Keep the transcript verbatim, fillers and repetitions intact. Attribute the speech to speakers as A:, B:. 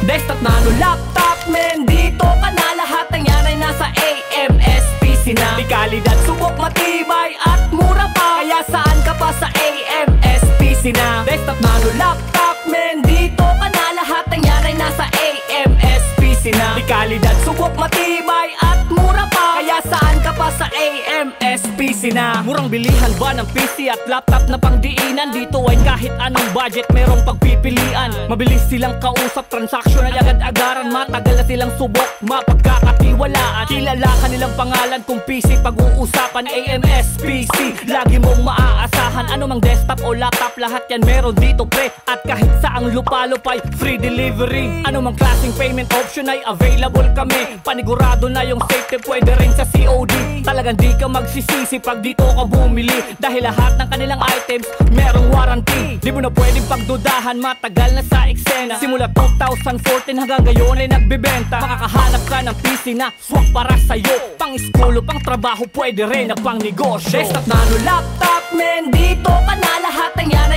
A: Desktop nano laptop, men, dito ka na. Lahat ng yan ay nasa A M S P C na. Di kalidad, subok, matibay at mura pa. Kaya saan ka pa sa A M S P C na. Desktop nano laptop, men, dito ka na. Lahat ng yan ay nasa A M S P C na. Di kalidad, subok, matibay at mura pa. Kaya saan ka pa sa A M S P C na. Murang bilihan ba ng P C at laptop na pangdiinan? Dito ay kahit anong budget merong pagpipilian. Mabilis silang kausap, transaction ay agad-agaran. Matagal na silang subok, mapagkakatiwalaan. Kilala ka nilang pangalan kung P C pag-uusapan. A M S P C, lagi mong maaasahan. Ano mang desktop o laptop, lahat yan meron dito pre. At kahit saang lupalupay, free delivery. Ano mang klaseng payment option ay available kami. Panigurado na yung safety, pwede rin sa C O D. Talagang di ka magsisisi pag dito ka bumili, dahil lahat ng kanilang items merong warranty. Di mo na pwedeng pagdudahan, matagal na sa eksena. Simula two thousand fourteen hanggang ngayon ay nagbibenta. Makakahanap ka ng P C na swak para sa'yo. Pang school o pang trabaho, pwede rin na pang negosyo. Desktop nano laptop, men, dito ka na. Lahat ng yan